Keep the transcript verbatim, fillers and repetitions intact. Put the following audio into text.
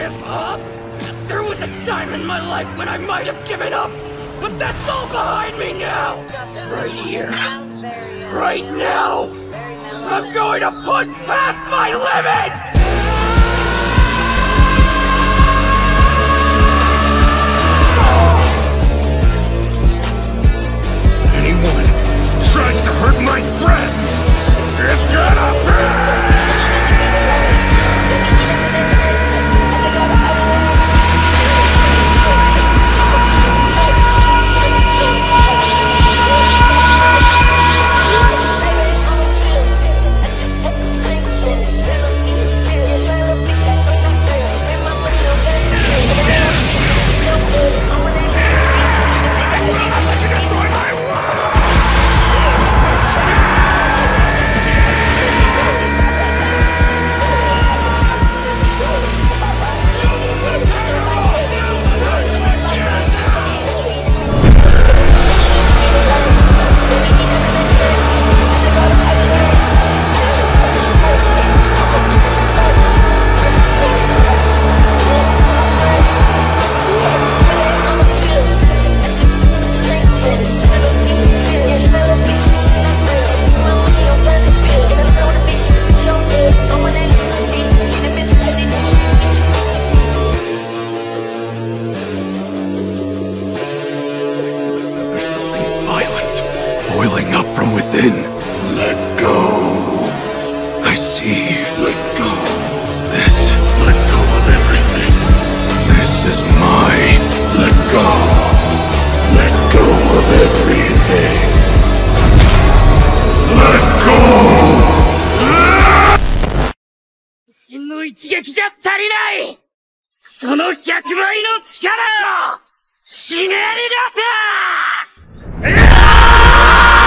give up? There was a time in my life when I might have given up, but that's all behind me now! Right here. Right now! I'm going to push past my limits! Anyone tries to hurt my friends, it's gonna be! Boiling up from within. Let go. I see. Let go. This. Let go of everything. This is my. Let go. Let go of everything. Let go. 真の一撃じゃ足りない。そのひゃくばいの力をひねり出せ。